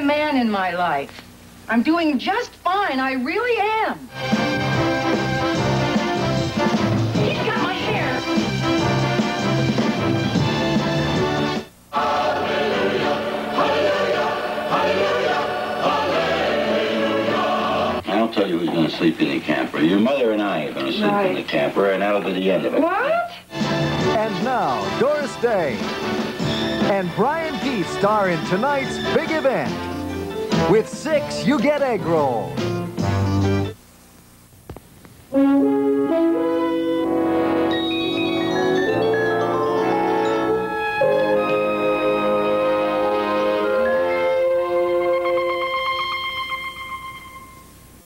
man in my life. I'm doing just fine. I really am. He's got my hair. Hallelujah, hallelujah, hallelujah, hallelujah. I'll tell you who's going to sleep in the camper. Your mother and I are going to sleep in the camper, and that'll be the end of it. What? And now, Doris Day and Brian Keith star in tonight's Big Event. With Six You Get Eggroll.